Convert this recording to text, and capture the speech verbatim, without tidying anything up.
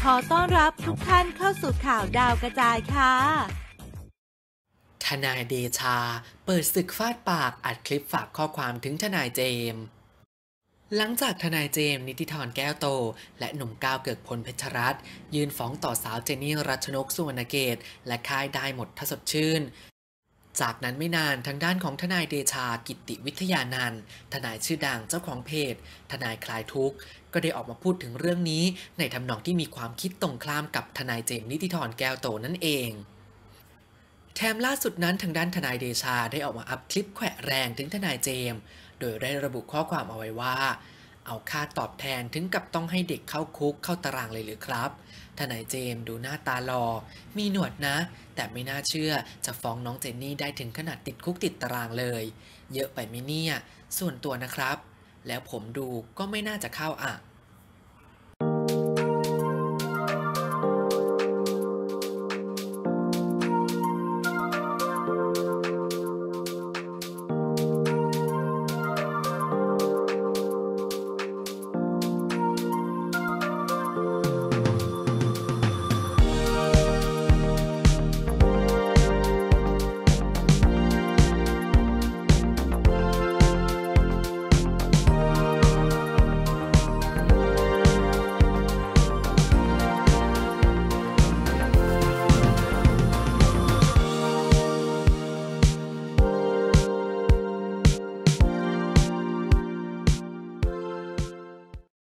ขอต้อนรับทุกท่านเข้าสู่ข่าวดาวกระจายค่ะทนายเดชาเปิดศึกฟาดปากอัดคลิปฝากข้อความถึงทนายเจมส์หลังจากทนายเจมส์นิติธรแก้วโตและหนุ่มก้าวเกิกพลเพชรรัตน์ยื่นฟ้องต่อสาวเจนนี่รัชนกสุวรรณเกตและค่ายได้หมดทสดชื่นจากนั้นไม่นานทางด้านของทนายเดชากิตติวิทยานันท์ทนายชื่อดังเจ้าของเพจทนายคลายทุกข์ก็ได้ออกมาพูดถึงเรื่องนี้ในทำนองที่มีความคิดตรงข้ามกับทนายเจมส์นิติธรแก้วโตนั่นเองแถมล่าสุดนั้นทางด้านทนายเดชาได้ออกมาอัพคลิปแขวะแรงถึงทนายเจมส์โดยได้ระบุข้อความเอาไว้ว่าเอาค่าตอบแทนถึงกับต้องให้เด็กเข้าคุกเข้าตารางเลยหรือครับทนายเจมส์ดูหน้าตาหล่อมีหนวดนะแต่ไม่น่าเชื่อจะฟ้องน้องเจนนี่ได้ถึงขนาดติดคุกติดตารางเลยเยอะไปไหมเนี่ยส่วนตัวนะครับแล้วผมดูก็ไม่น่าจะเข้าอ่ะ